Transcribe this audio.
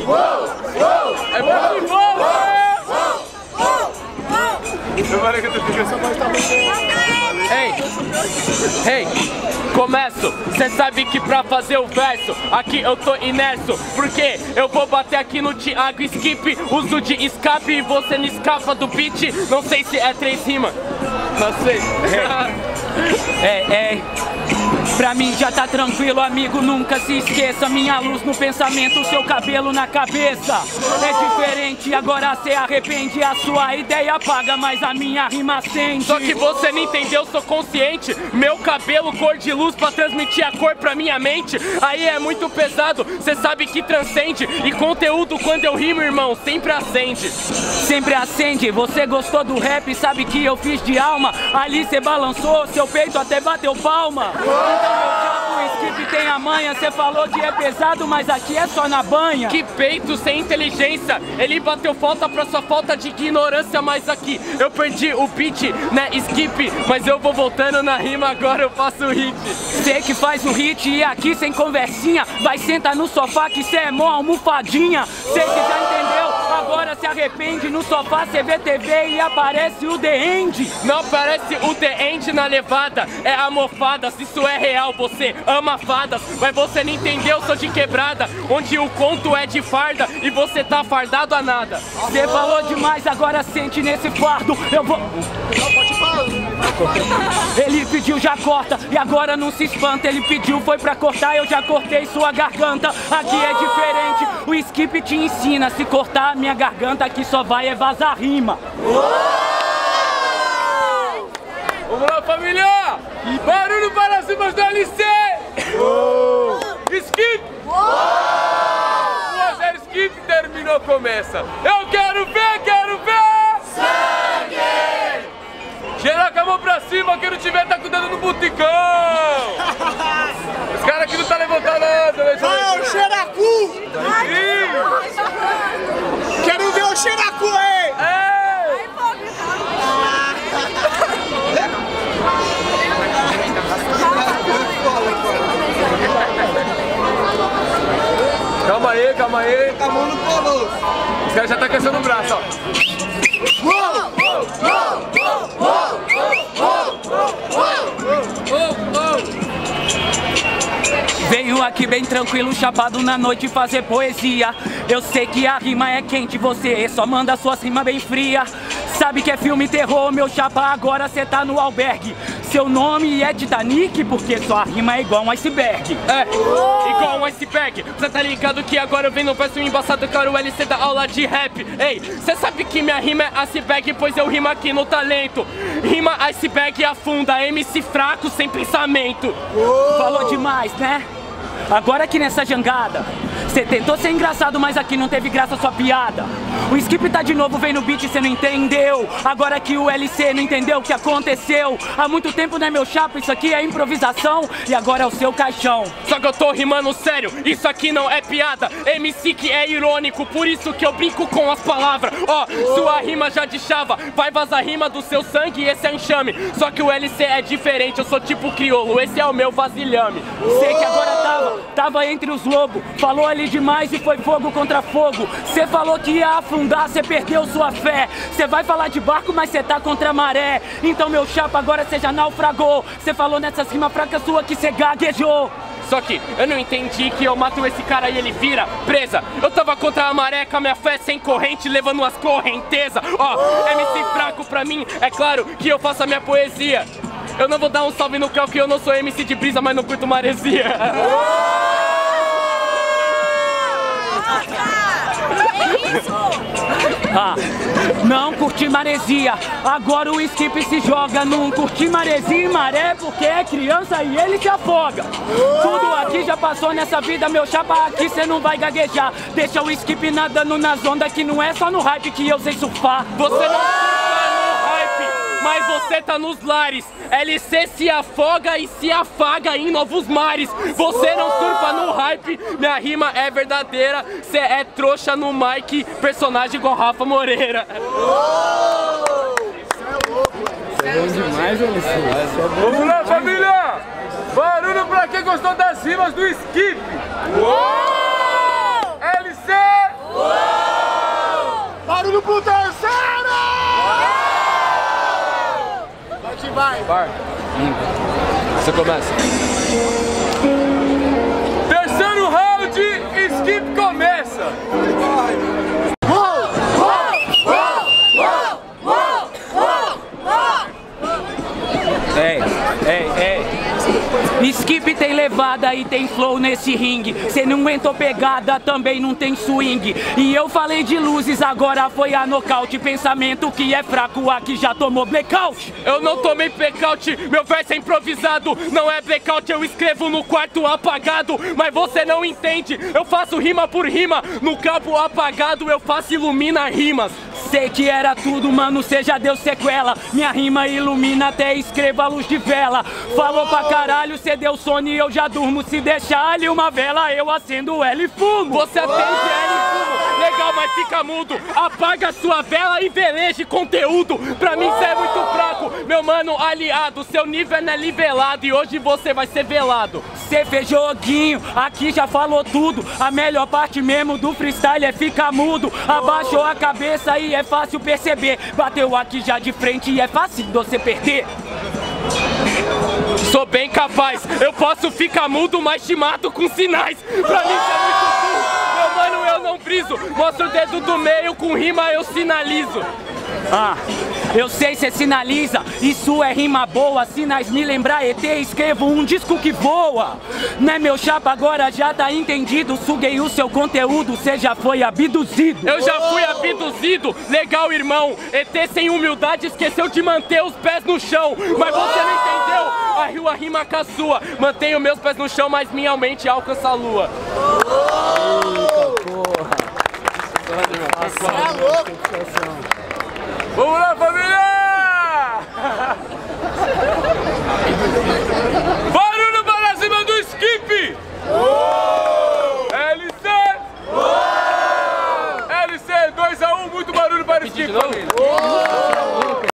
É muito bom! Ei, começo. Cê sabe que pra fazer o verso aqui eu tô inerso, porque eu vou bater aqui no Thiago Skip, uso de escape e você não escapa do beat. Não sei se é 3 rimas. Não sei. Pra mim já tá tranquilo, amigo, nunca se esqueça. Minha luz no pensamento, seu cabelo na cabeça. É diferente, agora cê arrepende. A sua ideia apaga, mas a minha rima acende. Só que você não entendeu, sou consciente. Meu cabelo cor de luz pra transmitir a cor pra minha mente. Aí é muito pesado, cê sabe que transcende. E conteúdo quando eu rimo, irmão, sempre acende. Sempre acende, você gostou do rap, sabe que eu fiz de alma. Ali cê balançou, seu peito até bateu palma. O Skip tem a manha, cê falou que é pesado, mas aqui é só na banha. Que peito sem inteligência, ele bateu falta pra sua falta de ignorância. Mas aqui eu perdi o beat, né, Skip? Mas eu vou voltando na rima, agora eu faço o hit. Cê que faz o hit e aqui sem conversinha, vai sentar no sofá que cê é mó almofadinha. Cê que já entendeu, agora se arrepende. No sofá cê vê TV e aparece o The End. Não aparece o The End na levada, é almofada. Se isso é real, você ama fadas, mas você não entendeu, sou de quebrada, onde o conto é de farda e você tá fardado a nada. Cê falou demais, agora sente nesse fardo. Eu vou... Ele pediu, já corta, e agora não se espanta. Ele pediu, foi pra cortar, eu já cortei sua garganta. Aqui é diferente, o Skip te ensina. Se cortar a minha garganta, aqui só vai vazar rima. Vamos lá, família! Barulho para cima do LC! Skip! 1 a 0 Skip, terminou, começa. Eu quero ver, sangue! Geral com a mão pra cima, quem não tiver tá cuidando no buticão! Os caras aqui não tá levantando nada, né? Vai, o Xeracu! Quero ver o Xeracu aí! Calma aí. Tá a mão no colosso. Os caras já tá cansando o braço, ó. Veio aqui bem tranquilo, chapado na noite fazer poesia. Eu sei que a rima é quente, você só manda suas rimas bem fria. Sabe que é filme terror, meu chapa, agora cê tá no albergue. Seu nome é Titanic, porque sua rima é igual um iceberg. Igual um iceberg. Cê tá ligado que agora eu venho no verso embaçado, cara, o LC da aula de rap. Ei, cê sabe que minha rima é iceberg, pois eu rimo aqui no talento. Rima iceberg afunda, MC fraco sem pensamento. Falou demais, né? Agora aqui nessa jangada, cê tentou ser engraçado, mas aqui não teve graça sua piada. O Skip tá de novo, vem no beat e cê não entendeu. Agora que o LC não entendeu o que aconteceu. Há muito tempo, né, meu chapa, isso aqui é improvisação. E agora é o seu caixão. Só que eu tô rimando sério, isso aqui não é piada. MC que é irônico, por isso que eu brinco com as palavras. Ó, sua rima já de chava, vai vazar rima do seu sangue e esse é enxame. Só que o LC é diferente, eu sou tipo crioulo, esse é o meu vasilhame. Cê que agora tava entre os lobos, falou ali demais e foi fogo contra fogo. Cê falou que ia afundar, cê perdeu sua fé. Cê vai falar de barco, mas cê tá contra a maré. Então meu chapa, agora cê já naufragou. Cê falou nessas rimas fracas sua que cê gaguejou. Só que eu não entendi que eu mato esse cara e ele vira presa. Eu tava contra a maré com a minha fé sem corrente, levando umas correntezas. Ó, MC fraco pra mim, é claro que eu faço a minha poesia. Eu não vou dar um salve no Cal que eu não sou MC de brisa, mas não curto maresia. Não curti maresia, agora o Skip se joga. Não curti maresia e maré porque é criança e ele se afoga. Tudo aqui já passou nessa vida, meu chapa, aqui cê não vai gaguejar. Deixa o Skip nadando nas ondas que não é só no hype que eu sei surfar. Você não surfa no hype, mas você tá nos lares. LC se afoga e se afaga em novos mares. Você não surfa no hype, minha rima é verdadeira. Cê é trouxa no mic, personagem igual Rafa Moreira. É bom demais, LC. Vamos lá, família! Barulho pra quem gostou das rimas do Skip. LC! Indo pro terceiro! Vai! Você começa. Terceiro round, skip começa! Ei. Skip tem levada e tem flow nesse ringue. Cê não aguentou pegada, também não tem swing. E eu falei de luzes, agora foi a nocaute. Pensamento que é fraco, aqui já tomou blackout. Eu não tomei blackout, meu verso é improvisado. Não é blackout, eu escrevo no quarto apagado. Mas você não entende, eu faço rima por rima. No campo apagado eu faço ilumina rimas. Sei que era tudo, mano, cê já deu sequela. Minha rima ilumina, até escreva a luz de vela. Falou pra caralho, cê deu sono e eu já durmo. Se deixar ali uma vela, eu acendo ela e fumo. Você atende ela e fumo, legal, mas fica mudo. Apaga sua vela e veleje conteúdo. Pra mim cê é muito fraco, meu mano aliado. Seu nível não é nivelado e hoje você vai ser velado. Cê fez joguinho, aqui já falou tudo. A melhor parte mesmo do freestyle é ficar mudo. Abaixou a cabeça e é fácil perceber. Bateu aqui já de frente e é fácil você perder. Sou bem capaz, eu posso ficar mudo, mas te mato com sinais. Pra mim isso é muito burro, meu mano, eu não briso. Mostra o dedo do meio, com rima eu sinalizo. Eu sei, cê sinaliza, isso é rima boa. Sinais me lembrar ET, escrevo um disco que voa. Né, meu chapa, agora já tá entendido. Suguei o seu conteúdo, cê já foi abduzido. Eu já fui abduzido, legal irmão. ET sem humildade esqueceu de manter os pés no chão. Mas você não entendeu, a rima com a sua. Mantenho meus pés no chão, mas minha mente alcança a lua. Eita porra! Vamos lá!